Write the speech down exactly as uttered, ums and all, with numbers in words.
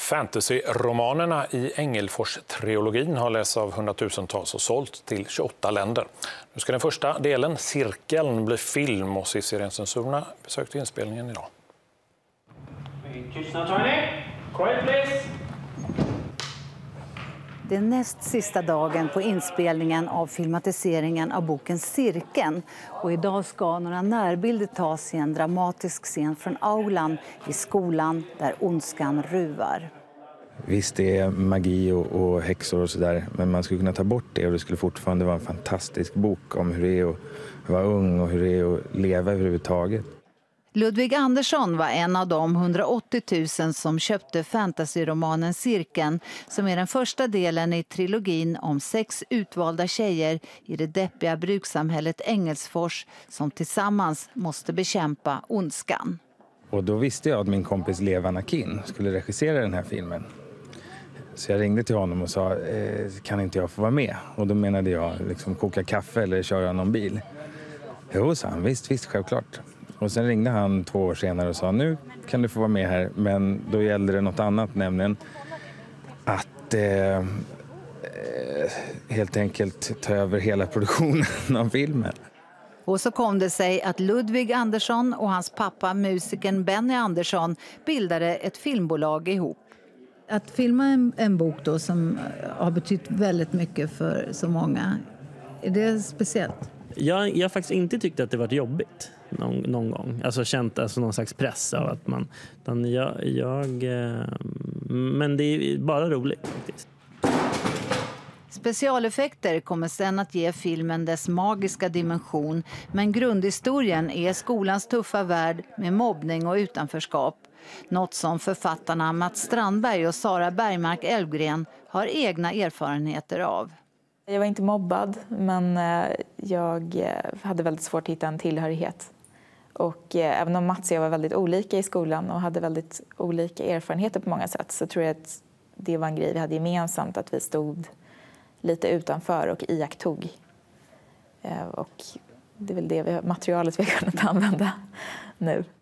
Fantasy-romanerna i Ängelfors-trilogin har lästs av hundratusentals och sålt till tjugoåtta länder. Nu ska den första delen, Cirkeln, bli film och Cissi Rensensurna besökte inspelningen idag. Tystnad, Tony. Quiet, please. Det är näst sista dagen på inspelningen av filmatiseringen av boken Cirkeln. Och idag ska några närbilder tas i en dramatisk scen från aulan i skolan där ondskan ruvar. Visst, det är magi och, och häxor och sådär, men man skulle kunna ta bort det och det skulle fortfarande vara en fantastisk bok om hur det är att vara ung och hur det är att leva överhuvudtaget. Ludvig Andersson var en av de hundraåttio tusen som köpte fantasyromanen Cirkeln, som är den första delen i trilogin om sex utvalda tjejer i det deppiga brukssamhället Engelsfors som tillsammans måste bekämpa ondskan. Och då visste jag att min kompis Levan Akin skulle regissera den här filmen. Så jag ringde till honom och sa, eh, kan inte jag få vara med? Och då menade jag liksom koka kaffe eller köra någon bil. Jo, sa han, visst, visst, självklart. Och sen ringde han två år senare och sa, nu kan du få vara med här. Men då gällde det något annat, nämligen att eh, helt enkelt ta över hela produktionen av filmen. Och så kom det sig att Ludvig Andersson och hans pappa, musikern Benny Andersson, bildade ett filmbolag ihop. Att filma en, en bok då som har betytt väldigt mycket för så många, är det speciellt? Jag, jag har faktiskt inte tyckt att det varit jobbigt någon, någon gång. Alltså känt alltså någon slags press av att man... Jag, jag, men det är bara roligt faktiskt. Specialeffekter kommer sen att ge filmen dess magiska dimension, men grundhistorien är skolans tuffa värld med mobbning och utanförskap. Något som författarna Mats Strandberg och Sara Bergmark Elfgren har egna erfarenheter av. Jag var inte mobbad, men jag hade väldigt svårt att hitta en tillhörighet. Och även om Mats och jag var väldigt olika i skolan och hade väldigt olika erfarenheter på många sätt, så tror jag att det var en grej vi hade gemensamt, att vi stod lite utanför och iakttog. Och det är väl det vi, materialet vi har kunnat använda nu.